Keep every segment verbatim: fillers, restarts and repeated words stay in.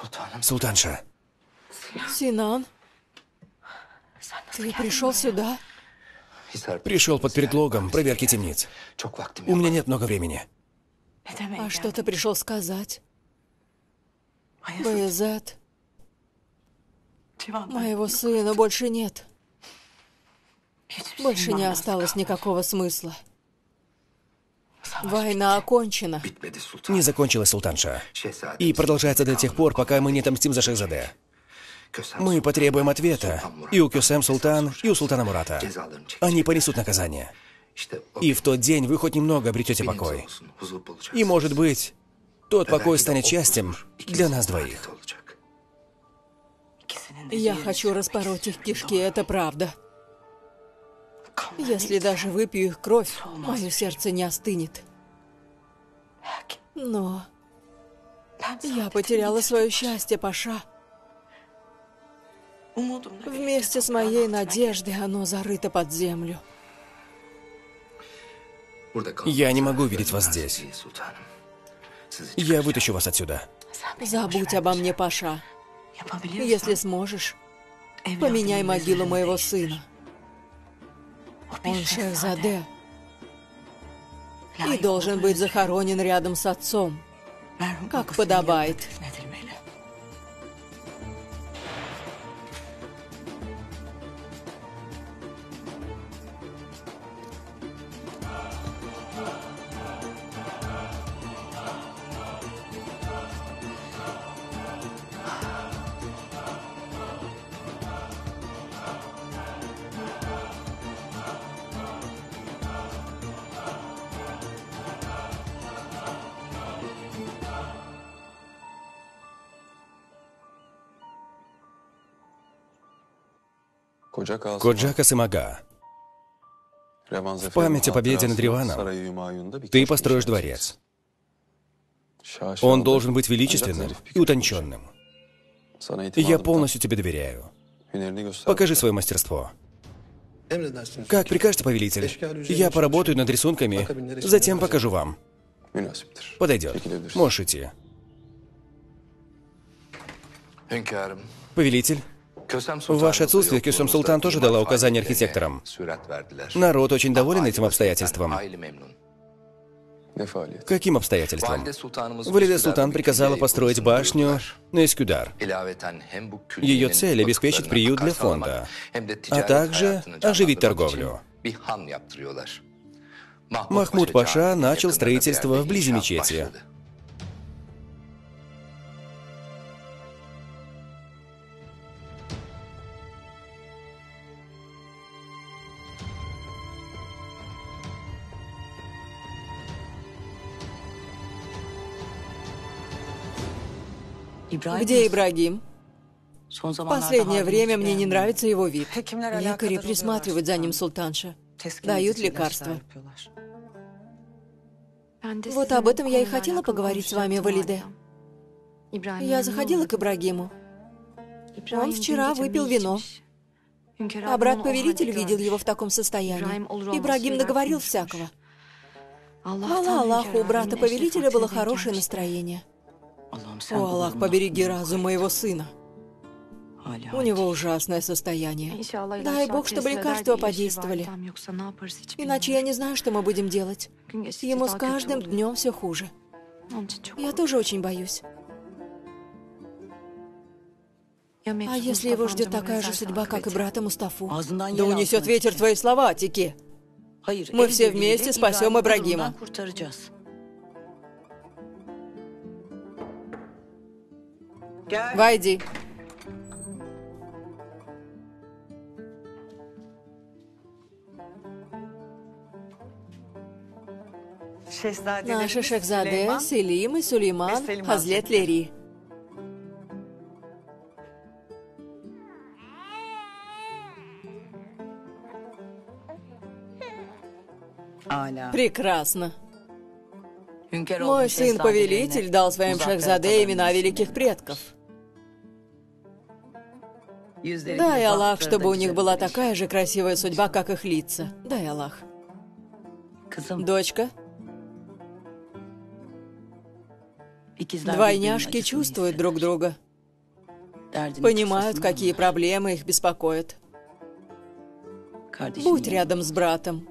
Султанша. Синан, ты пришел сюда? Пришел под предлогом проверки темниц. У меня нет много времени. А что ты пришел сказать? Баязет, моего сына больше нет. Больше не осталось никакого смысла. Война окончена. Не закончилась, Султанша. И продолжается до тех пор, пока мы не отомстим за Шахзаде. Мы потребуем ответа и у Кёсем Султан, и у Султана Мурата. Они понесут наказание. И в тот день вы хоть немного обретете покой. И, может быть, тот покой станет счастьем для нас двоих. Я хочу распороть их кишки, это правда. Если даже выпью их кровь, мое сердце не остынет. Но я потеряла свое счастье, Паша. Вместе с моей надеждой оно зарыто под землю. Я не могу видеть вас здесь. Я вытащу вас отсюда. Забудь обо мне, Паша. Если сможешь, поменяй могилу моего сына. Он Шахзаде и должен быть захоронен рядом с отцом, как подобает. Коджака Сымага. В память о победе над Риваном ты построишь дворец. Он должен быть величественным и утонченным. Я полностью тебе доверяю. Покажи свое мастерство. Как прикажете, повелитель? Я поработаю над рисунками, затем покажу вам. Подойдет. Можешь идти. Повелитель, в ваше отсутствие Кёсем Султан тоже дала указания архитекторам. Народ очень доволен этим обстоятельством. Каким обстоятельством? Валиде Султан приказала построить башню на Эскюдар. Ее цель — обеспечить приют для фонда, а также оживить торговлю. Махмуд Паша начал строительство вблизи мечети. Где Ибрагим? В последнее время мне не нравится его вид. Лекари присматривают за ним, султанша. Дают лекарства. Вот об этом я и хотела поговорить с вами, Валиде. Я заходила к Ибрагиму. Он вчера выпил вино. А брат-повелитель видел его в таком состоянии. Ибрагим наговорил всякого. Хвала Аллаху, у брата-повелителя было хорошее настроение. О, Аллах, побереги разум моего сына. У него ужасное состояние. Дай Бог, чтобы лекарства подействовали. Иначе я не знаю, что мы будем делать. Ему с каждым днем все хуже. Я тоже очень боюсь. А если его ждет такая же судьба, как и брата Мустафу? Да унесет ветер твои слова, Атики. Мы все вместе спасем Ибрагима. Войди. Наши Шахзаде, Селим и Сулейман, Хазлет Лери. Прекрасно. Мой сын-повелитель дал своим Шахзаде имена великих предков. Дай Аллах, чтобы у них была такая же красивая судьба, как их лица. Дай Аллах. Дочка. Двойняшки чувствуют друг друга. понимают, какие проблемы их беспокоят. Будь рядом с братом.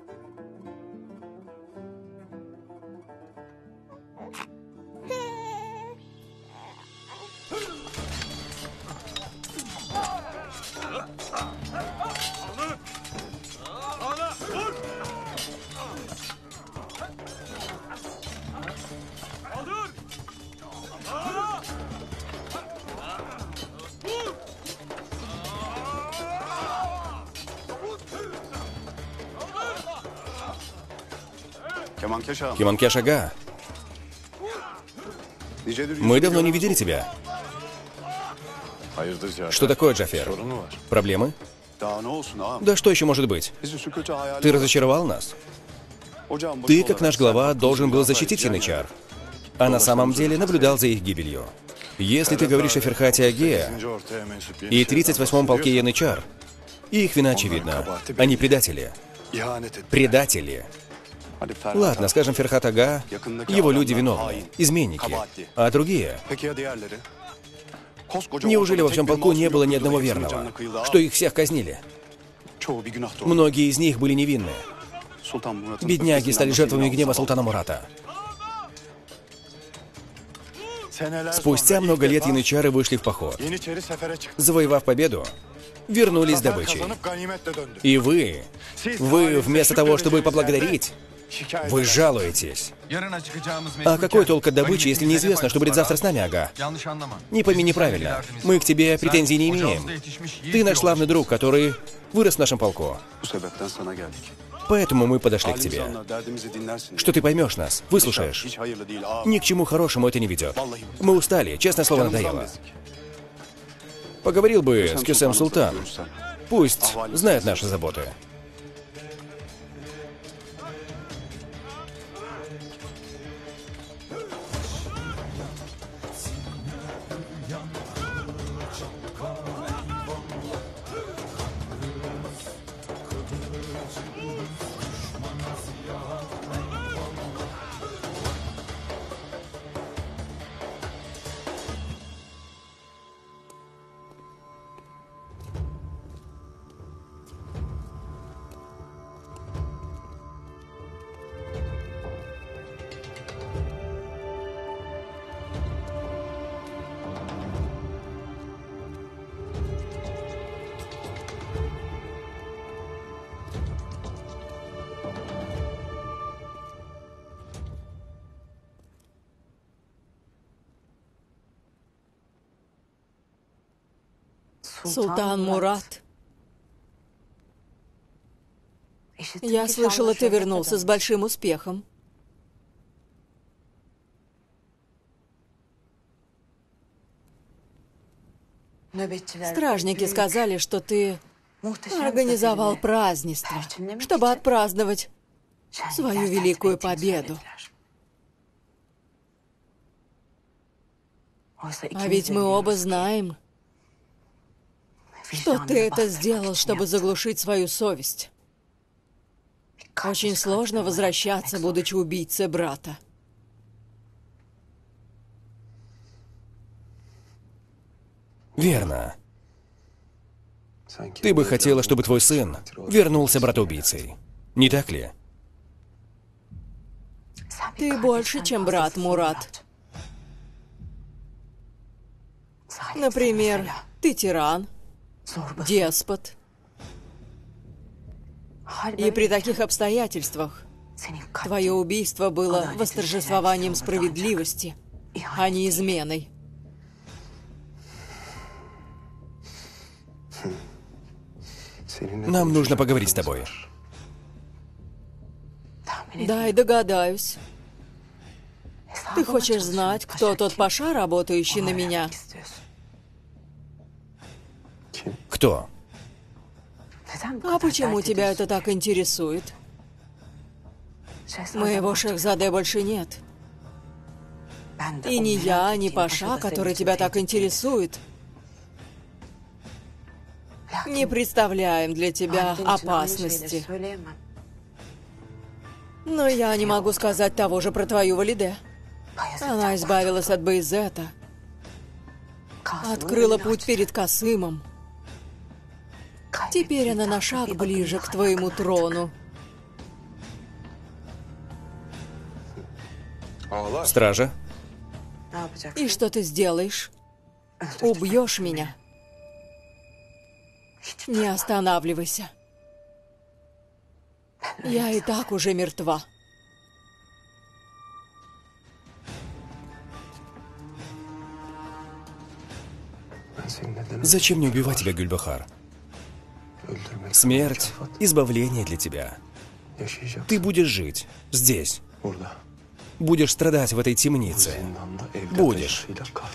Кеманкеш ага, мы давно не видели тебя. Что такое, Джафер? Проблемы? Да что еще может быть? Ты разочаровал нас? Ты, как наш глава, должен был защитить янычар, а на самом деле наблюдал за их гибелью. Если ты говоришь о Ферхате Агея и тридцать восьмом полке янычар, их вина очевидна. Они предатели. Предатели. Ладно, скажем, Ферхат Ага, его люди виновны, изменники, а другие? Неужели во всем полку не было ни одного верного, что их всех казнили? Многие из них были невинны. Бедняги стали жертвами гнева султана Мурата. Спустя много лет янычары вышли в поход. Завоевав победу, вернулись с добычей. И вы, вы вместо того, чтобы поблагодарить, вы жалуетесь. А какой толк от добычи, если неизвестно, что будет завтра с нами, Ага? Не пойми неправильно. Мы к тебе претензий не имеем. Ты наш славный друг, который вырос в нашем полку. Поэтому мы подошли к тебе. Что ты поймешь нас, выслушаешь. Ни к чему хорошему это не ведет. Мы устали, честное слово, надоело. Поговорил бы с Кесем Султан. Пусть знает наши заботы. Султан Мурат. Я слышала, ты вернулся с большим успехом. Стражники сказали, что ты организовал празднество, чтобы отпраздновать свою великую победу. А ведь мы оба знаем, что ты это сделал, чтобы заглушить свою совесть. Очень сложно возвращаться, будучи убийцей брата. Верно. Ты бы хотела, чтобы твой сын вернулся братоубийцей. Не так ли? Ты больше, чем брат, Мурат. Например, ты тиран, деспот. И при таких обстоятельствах твое убийство было восторжествованием справедливости, а не изменой. Нам нужно поговорить с тобой. Дай догадаюсь. Ты хочешь знать, кто тот паша, работающий на меня? Кто? А почему тебя это так интересует? Моего шехзаде больше нет. И ни я, ни паша, который тебя так интересует, не представляем для тебя опасности. Но я не могу сказать того же про твою Валиде. Она избавилась от Байзета. открыла путь перед Касымом. Теперь она на шаг ближе к твоему трону. Стража. И что ты сделаешь? Убьешь меня? Не останавливайся. Я и так уже мертва. Зачем мне убивать тебя, Гюльбахар? Смерть — избавление для тебя. Ты будешь жить здесь. Будешь страдать в этой темнице. Будешь.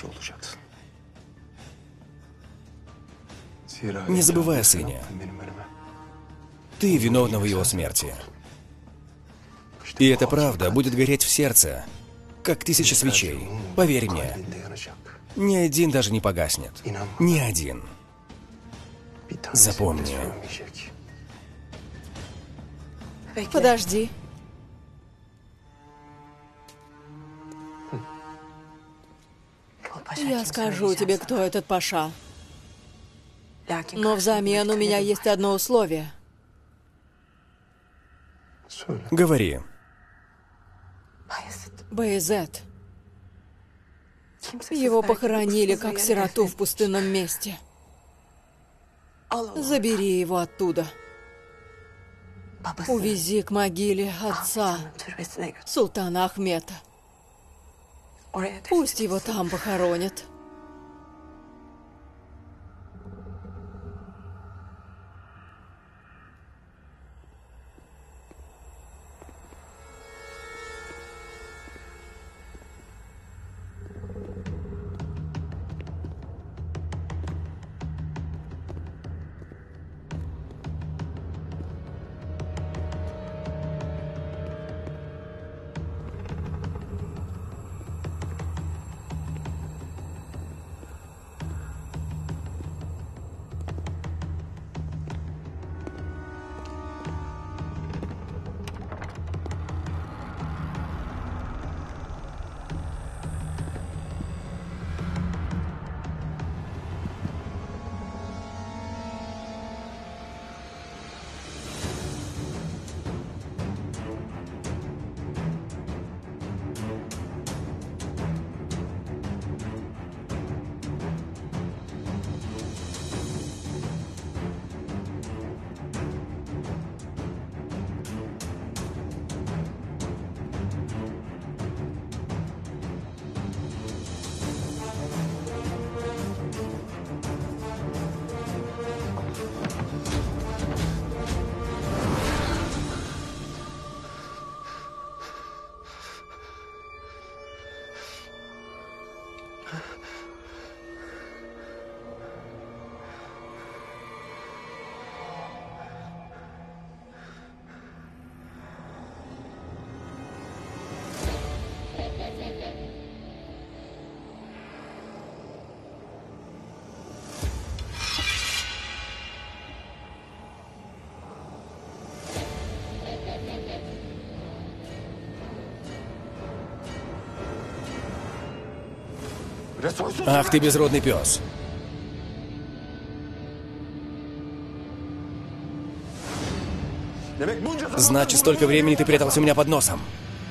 Не забывай о сыне. Ты виновна в его смерти. И эта правда будет гореть в сердце, как тысяча свечей. Поверь мне. Ни один даже не погаснет. Ни один. Запомни. Подожди. Я скажу тебе, кто этот Паша. Но взамен у меня есть одно условие. Говори. Баязет. Его похоронили как сироту в пустынном месте. Забери его оттуда. Увези к могиле отца, султана Ахмета. Пусть его там похоронят. Ах ты безродный пес. Значит, столько времени ты прятался у меня под носом.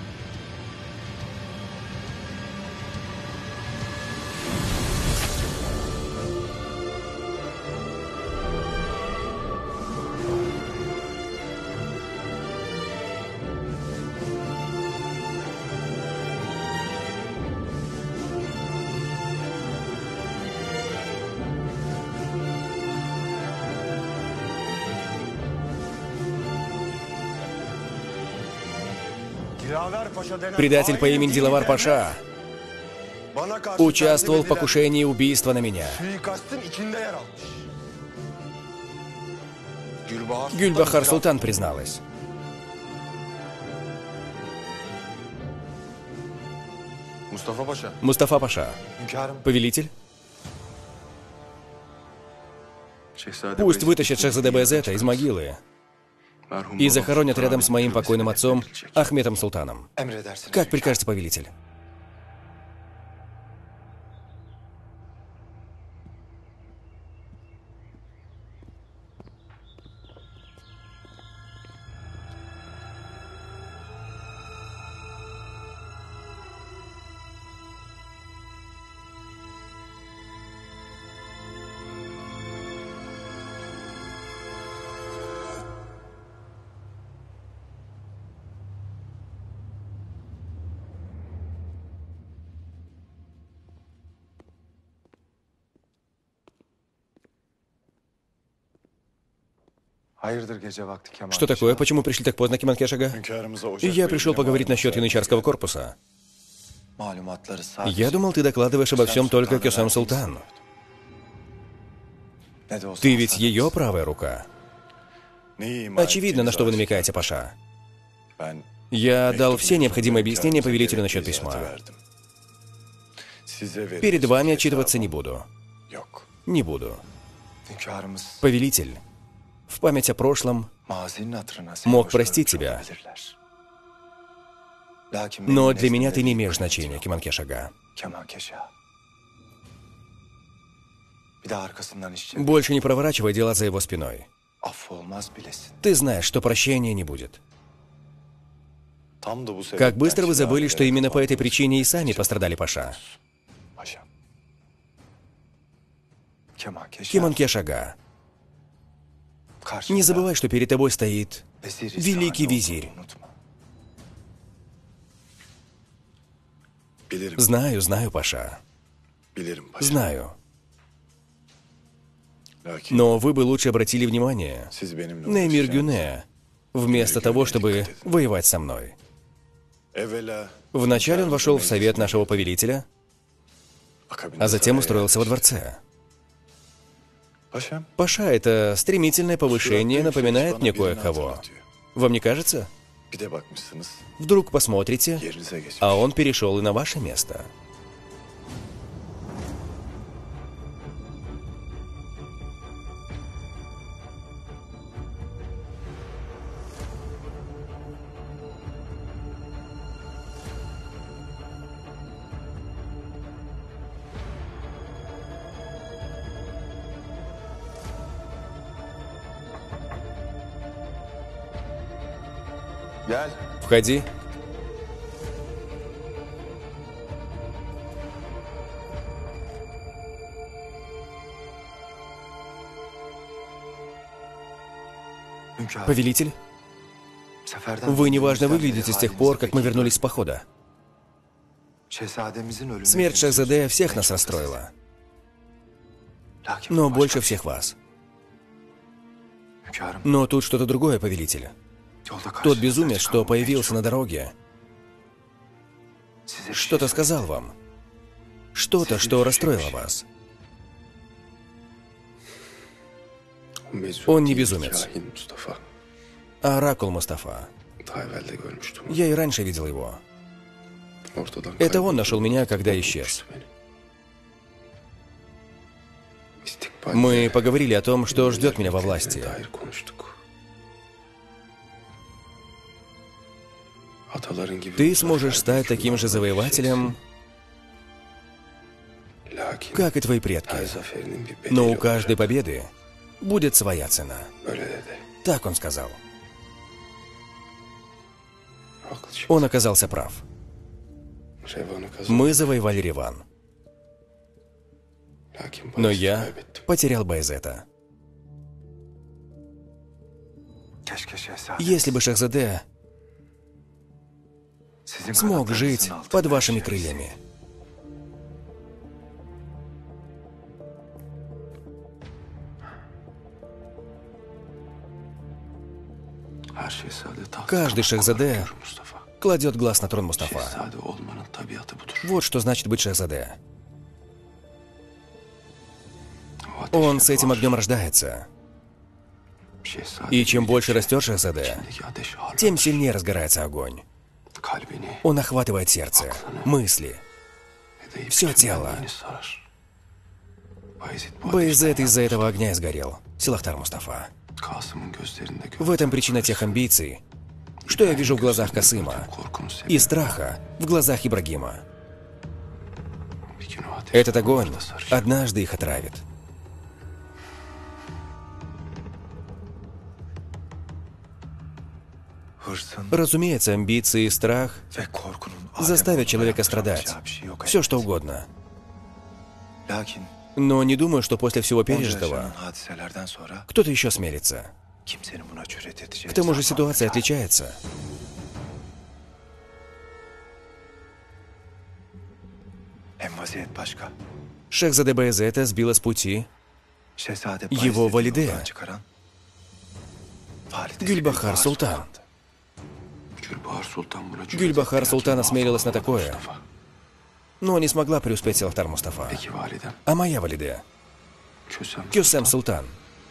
Предатель по имени Дилавар Паша участвовал в покушении и убийстве на меня. Гюльбахар Султан призналась. Мустафа Паша. Повелитель? Пусть вытащат Шахзаде Баязета из могилы и захоронят рядом с моим покойным отцом Ахметом Султаном. Как прикажете, повелитель? Что такое? Почему пришли так поздно, Кеманкеш ага? Я пришел поговорить насчет янычарского корпуса. Я думал, ты докладываешь обо всем только Кесем Султан. Ты ведь ее правая рука. Очевидно, на что вы намекаете, Паша. Я дал все необходимые объяснения повелителю насчет письма. Перед вами отчитываться не буду. Не буду. Повелитель, в память о прошлом, мог простить тебя. Но для меня ты не имеешь значения, Кеманкеш ага. Больше не проворачивай дела за его спиной. Ты знаешь, что прощения не будет. Как быстро вы забыли, что именно по этой причине и сами пострадали, Паша. Кеманкеш ага. Не забывай, что перед тобой стоит великий визирь. Знаю, знаю, Паша. Знаю. Но вы бы лучше обратили внимание на Эмир Гюне, вместо того, чтобы воевать со мной. Вначале он вошел в совет нашего повелителя, а затем устроился во дворце. Паша, это стремительное повышение напоминает мне кое-кого. Вам не кажется? Вдруг посмотрите, а он перешел и на ваше место. Входи. Повелитель, вы неважно выглядите с тех пор, как мы вернулись с похода. Смерть Шахзаде всех нас расстроила. Но больше всех вас. Но тут что-то другое, повелитель. Тот безумец, что появился на дороге, что-то сказал вам. Что-то, что расстроило вас. Он не безумец, а оракул Мустафа. Я и раньше видел его. Это он нашел меня, когда исчез. Мы поговорили о том, что ждет меня во власти. Ты сможешь стать таким же завоевателем, как и твои предки. Но у каждой победы будет своя цена. Так он сказал. Он оказался прав. Мы завоевали Реван. Но я потерял Байзета. Если бы Шахзаде смог жить под вашими крыльями. Каждый Шахзаде кладет глаз на трон Мустафа. Вот что значит быть Шахзаде. Он с этим огнем рождается. И чем больше растет Шахзаде, тем сильнее разгорается огонь. Он охватывает сердце, мысли, все тело. Байзет из-за этого огня и сгорел, Силахтар Мустафа. В этом причина тех амбиций, что я вижу в глазах Касыма, и страха в глазах Ибрагима. Этот огонь однажды их отравит. Разумеется, амбиции и страх заставят человека страдать. Все что угодно. Но не думаю, что после всего пережитого кто-то еще смелится. К тому же ситуация отличается. Шахзаде Байзета сбила с пути его Валиде. Гюльбахар Султан. Гюльбахар Султан осмелилась на такое, но не смогла преуспеть Силахтар Мустафа. А моя Валиде? Кюсем Султан.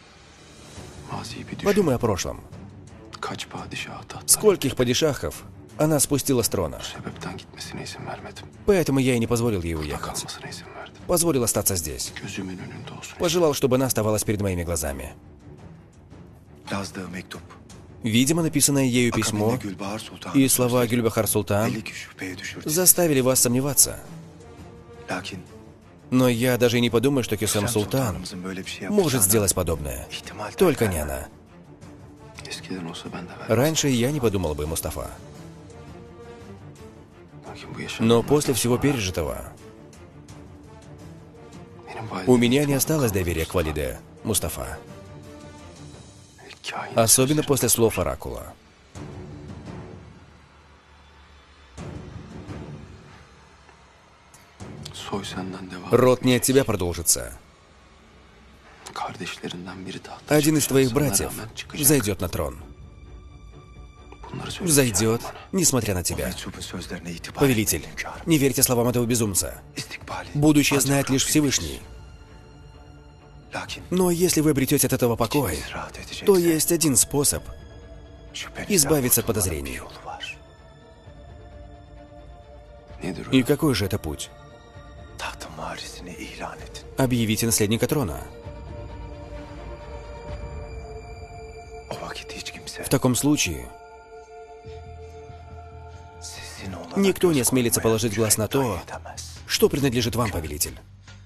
Подумай о прошлом. Скольких падишахов она спустила с трона. Поэтому я и не позволил ей уехать. Позволил остаться здесь. Пожелал, чтобы она оставалась перед моими глазами. Видимо, написанное ею письмо и слова Гюльбахар Султан заставили вас сомневаться. Но я даже и не подумаю, что Кюсем Султан может сделать подобное. Только не она. Раньше я не подумал бы, Мустафа. Но после всего пережитого у меня не осталось доверия к Валиде, Мустафа. Особенно после слов Оракула. Род не от тебя продолжится. Один из твоих братьев взойдет на трон. Взойдет, несмотря на тебя. Повелитель, не верьте словам этого безумца. Будущее знает лишь Всевышний. Но если вы обретете от этого покой, то есть один способ избавиться от подозрений. И какой же это путь? Объявите наследника трона. В таком случае никто не осмелится положить глаз на то, что принадлежит вам, повелитель.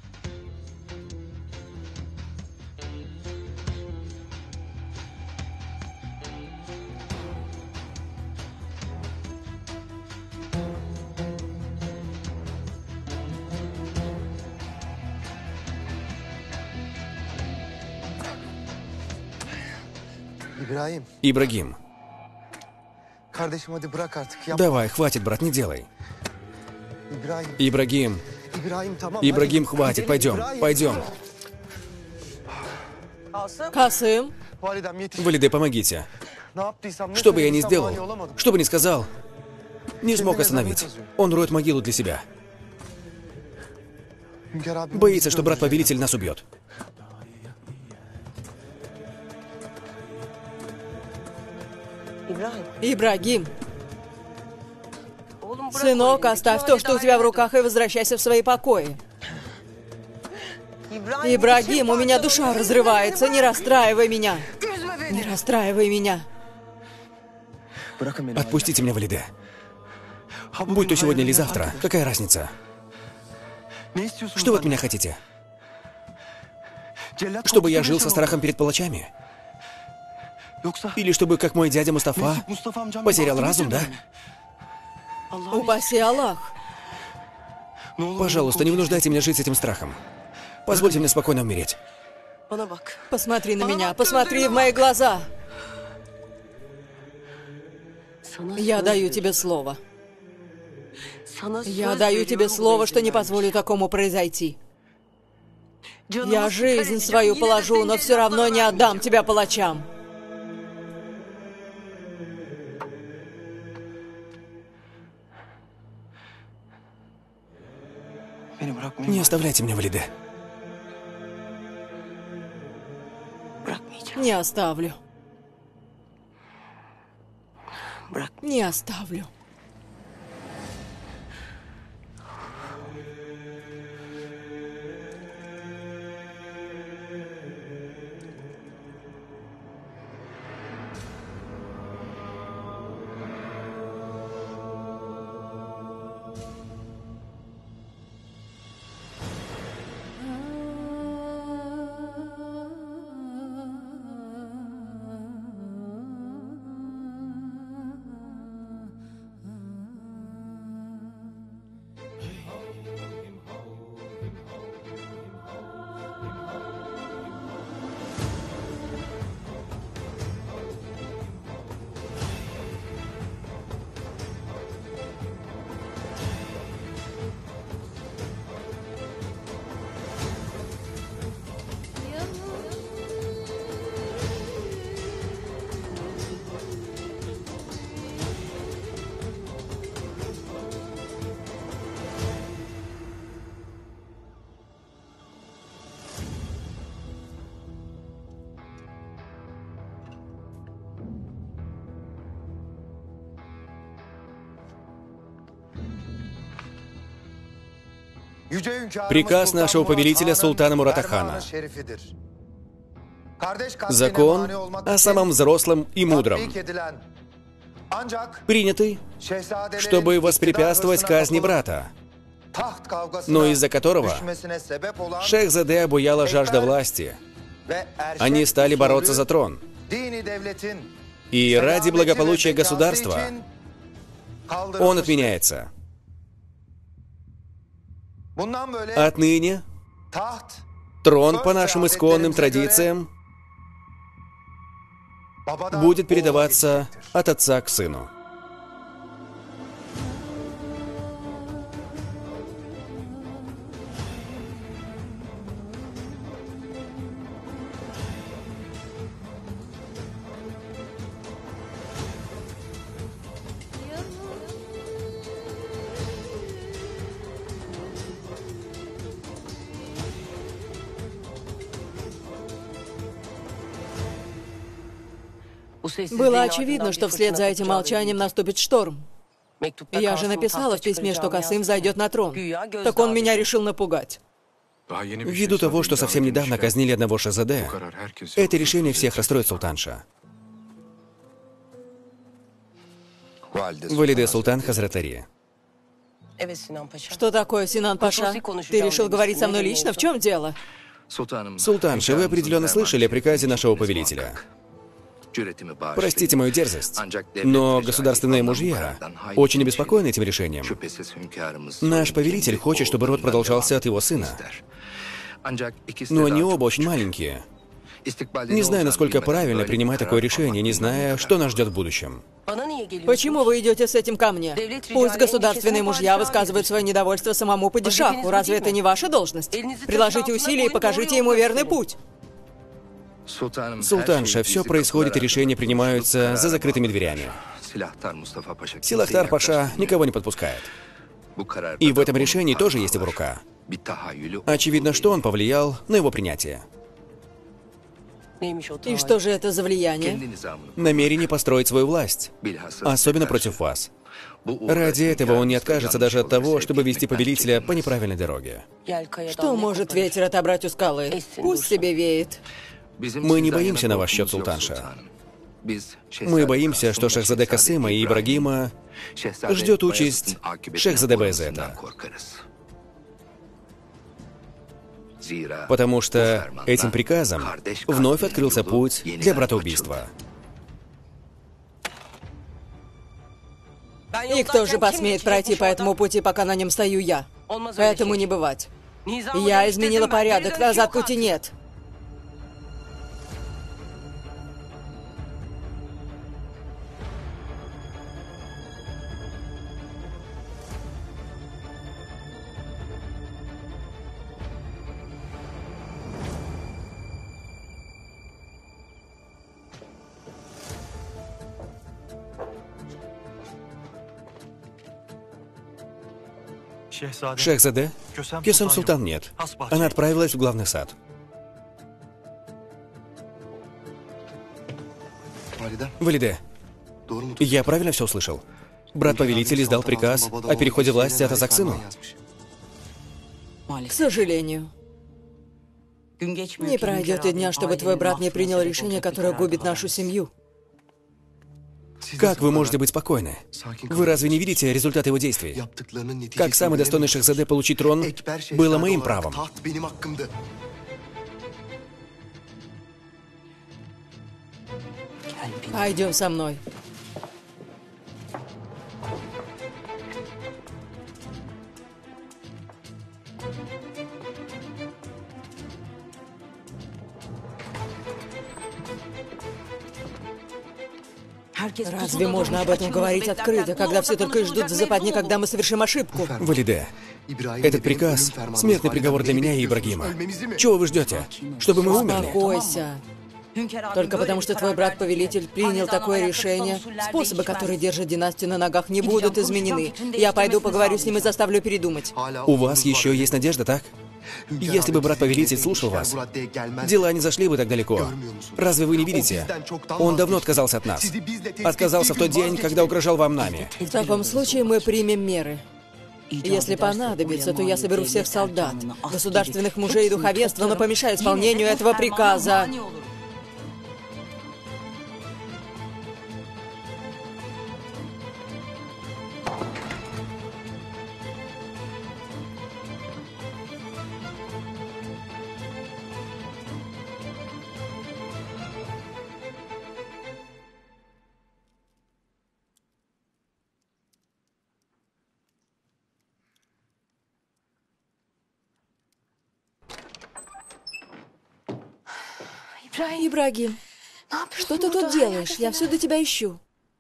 Ибрагим. Давай, хватит, брат, не делай. Ибрагим. Ибрагим, хватит, пойдем, пойдем. Касым. Валиде, помогите. Что бы я ни сделал, что бы ни сказал, не смог остановить. Он роет могилу для себя. Боится, что брат-повелитель нас убьет. Ибрагим. Сынок, оставь то, что у тебя в руках, и возвращайся в свои покои. Ибрагим, у меня душа разрывается. Не расстраивай меня. Не расстраивай меня. Отпустите меня, Валиде. Будь то сегодня или завтра, какая разница? Что вы от меня хотите? Чтобы я жил со страхом перед палачами? Или чтобы, как мой дядя Мустафа, потерял разум, да? Упаси Аллах. Пожалуйста, не вынуждайте меня жить с этим страхом. Позвольте мне спокойно умереть. Посмотри на меня, посмотри в мои глаза. Я даю тебе слово. Я даю тебе слово, что не позволю такому произойти. Я жизнь свою положу, но все равно не отдам тебя палачам. Не оставляйте меня, Валиде. Не оставлю. Не оставлю. Приказ нашего повелителя султана Муратахана. Закон о самом взрослом и мудром, принятый, чтобы воспрепятствовать казни брата, но из-за которого Шехзаде обуяла жажда власти. Они стали бороться за трон. И ради благополучия государства он отменяется. Отныне трон по нашим исконным традициям будет передаваться от отца к сыну. Было очевидно, что вслед за этим молчанием наступит шторм. Я же написала в письме, что Касым зайдет на трон. Так он меня решил напугать. Ввиду того, что совсем недавно казнили одного Шехзаде, это решение всех расстроит, султанша. Валиде Султан Хазратари. Что такое, Синан Паша? Ты решил говорить со мной лично? В чем дело? Султанша, вы определенно слышали о приказе нашего повелителя. Простите мою дерзость, но государственные мужья очень обеспокоены этим решением. Наш повелитель хочет, чтобы род продолжался от его сына. Но они оба очень маленькие. Не знаю, насколько правильно принимать такое решение, не зная, что нас ждет в будущем. Почему вы идете с этим ко мне? Пусть государственные мужья высказывают свое недовольство самому падишаху. Разве это не ваша должность? Приложите усилия и покажите ему верный путь. Султанша, все происходит и решения принимаются за закрытыми дверями. Силахтар Паша никого не подпускает. И в этом решении тоже есть его рука. Очевидно, что он повлиял на его принятие. И что же это за влияние? Намерение построить свою власть, особенно против вас. Ради этого он не откажется даже от того, чтобы вести повелителя по неправильной дороге. Что может ветер отобрать у скалы? Пусть себе веет. Мы не боимся на ваш счет, султанша. Мы боимся, что Шехзаде Касыма и Ибрагима ждет участь Шехзаде Баязета. Потому что этим приказом вновь открылся путь для братоубийства. И кто же посмеет пройти по этому пути, пока на нем стою я? Этому не бывать. Я изменила порядок, назад пути нет. Шехзаде? Кесем Султан нет. Она отправилась в главный сад. Валиде, я правильно все услышал? Брат-повелитель издал приказ о переходе власти от отца к сыну? К сожалению. Не пройдет и дня, чтобы твой брат не принял решение, которое губит нашу семью. Как вы можете быть спокойны? Вы разве не видите результат его действий? Как самый достойный Шехзаде получить трон было моим правом. Пойдем со мной. Разве можно об этом говорить открыто, когда все только и ждут в западне, когда мы совершим ошибку? Валиде, этот приказ — смертный приговор для меня и Ибрагима. Чего вы ждете? Чтобы мы умерли? Успокойся. Только потому, что твой брат-повелитель принял такое решение, способы, которые держат династию на ногах, не будут изменены. Я пойду поговорю с ним и заставлю передумать. У вас еще есть надежда, так? Если бы брат-повелитель слушал вас, дела не зашли бы так далеко. Разве вы не видите? Он давно отказался от нас. Отказался в тот день, когда угрожал вам нами. В таком случае мы примем меры. Если понадобится, то я соберу всех солдат, государственных мужей и духовенства, но помешаю исполнению этого приказа. Ибрагим, что ты тут делаешь? Я всюду тебя ищу.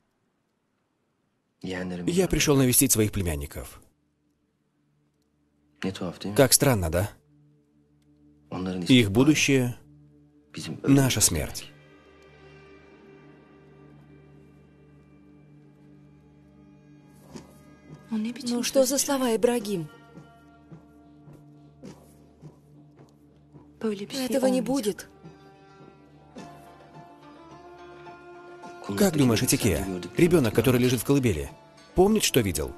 Я пришел навестить своих племянников. Как странно, да? Их будущее — наша смерть. Ну что за слова, Ибрагим? Этого не будет. Как думаешь, Атикея, ребенок, который лежит в колыбели, помнит, что видел?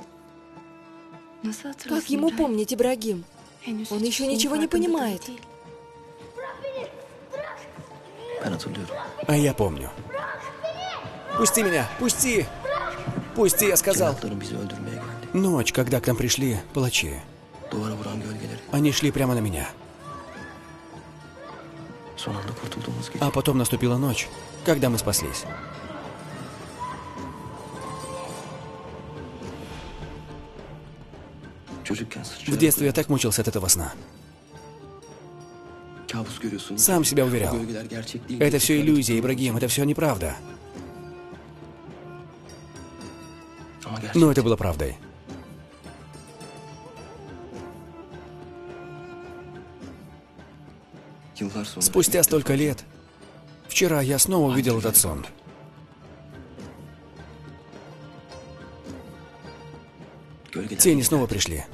Как ему помнить, Ибрагим? Он еще ничего не понимает. А я помню. Пусти меня! Пусти! Пусти, я сказал! Ночь, когда к нам пришли палачи. Они шли прямо на меня. А потом наступила ночь, когда мы спаслись. В детстве я так мучился от этого сна. Сам себя уверял. Это все иллюзия, Ибрагим, это все неправда. Но это было правдой. Спустя столько лет, вчера я снова увидел этот сон. Тени снова пришли.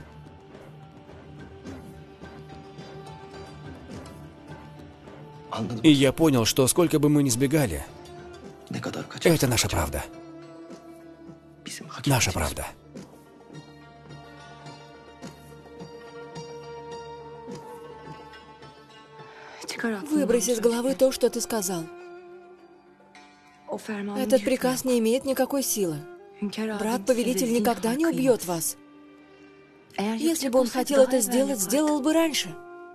И я понял, что сколько бы мы ни сбегали, это наша правда. Наша правда. Выбрось из головы то, что ты сказал. Этот приказ не имеет никакой силы. Брат-повелитель никогда не убьет вас. Если бы он хотел это сделать, сделал бы раньше.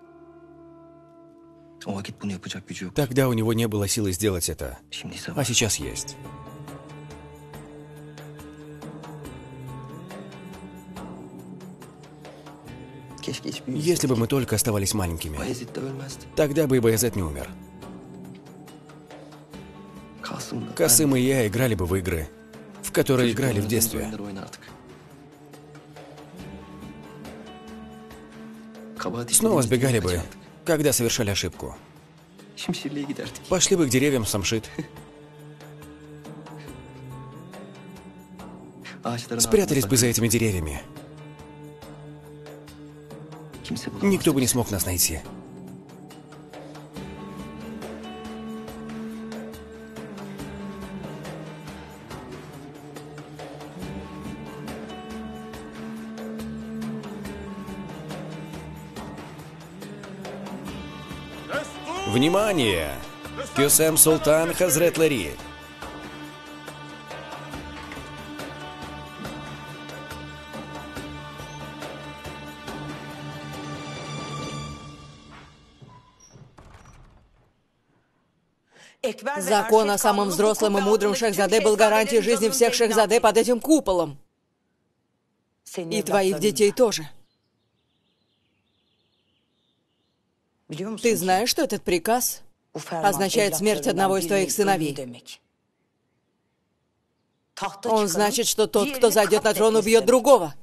Тогда у него не было силы сделать это, а сейчас есть. Если бы мы только оставались маленькими, тогда бы и Баязет не умер. Касым и я играли бы в игры, в которые играли в детстве. Снова сбегали бы, когда совершали ошибку. Пошли бы к деревьям Самшит. Спрятались бы за этими деревьями. Никто бы не смог нас найти. Внимание! Кюсем Султан Хазрет Лари. Закон о самом взрослом и мудром Шахзаде был гарантией жизни всех Шахзаде под этим куполом. И твоих детей тоже. Ты знаешь, что этот приказ означает смерть одного из твоих сыновей? Он значит, что тот, кто зайдет на трон, убьет другого.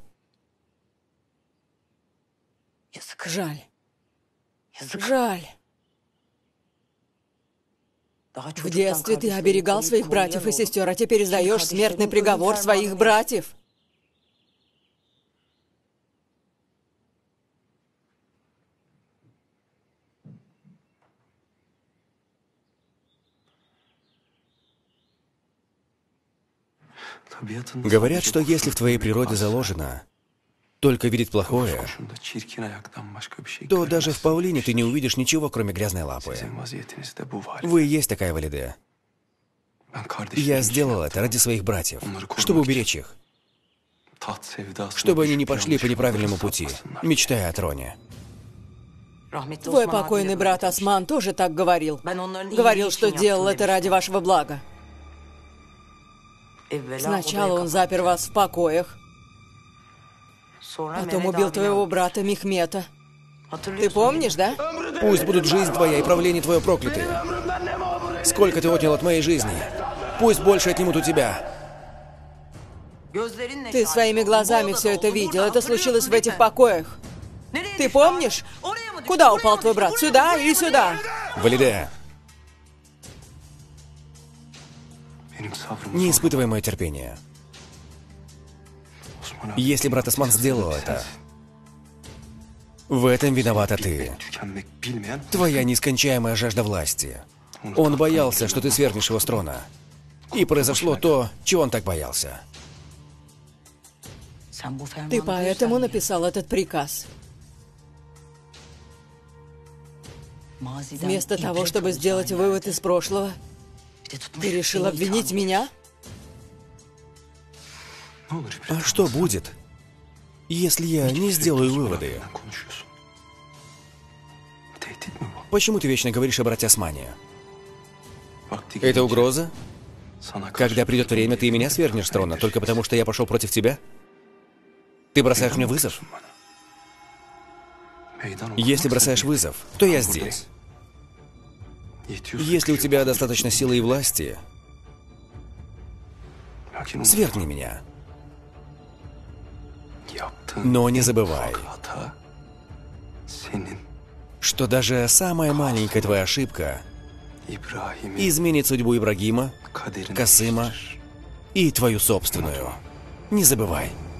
Жаль. Жаль. В детстве ты оберегал своих братьев и сестер, а теперь издаешь смертный приговор своих братьев. Говорят, что если в твоей природе заложено только видит плохое, то даже в павлине ты не увидишь ничего, кроме грязной лапы. Вы и есть такая Валиде. Я сделал это ради своих братьев, чтобы уберечь их. Чтобы они не пошли по неправильному пути, мечтая о троне. Твой покойный брат Осман тоже так говорил. Говорил, что делал это ради вашего блага. Сначала он запер вас в покоях, потом убил твоего брата Мехмета. Ты помнишь, да? Пусть будут жизнь твоя и правление твое проклятые. Сколько ты отнял от моей жизни? Пусть больше отнимут у тебя. Ты своими глазами все это видел. Это случилось в этих покоях. Ты помнишь? Куда упал твой брат? Сюда или сюда? Валиде, не испытывай мое терпение. Если брат Осман сделал это, в этом виновата ты. Твоя нескончаемая жажда власти. Он боялся, что ты свергнешь его с трона. И произошло то, чего он так боялся. Ты поэтому написал этот приказ. Вместо того, чтобы сделать вывод из прошлого, ты решил обвинить меня? А что будет, если я не сделаю выводы? Почему ты вечно говоришь о брате Османе? Это угроза? Когда придет время, ты меня свергнешь с трона, только потому, что я пошел против тебя? Ты бросаешь мне вызов? Если бросаешь вызов, то я здесь. Если у тебя достаточно силы и власти, свергни меня. Но не забывай, что даже самая маленькая твоя ошибка изменит судьбу Ибрагима, Касыма и твою собственную. Не забывай.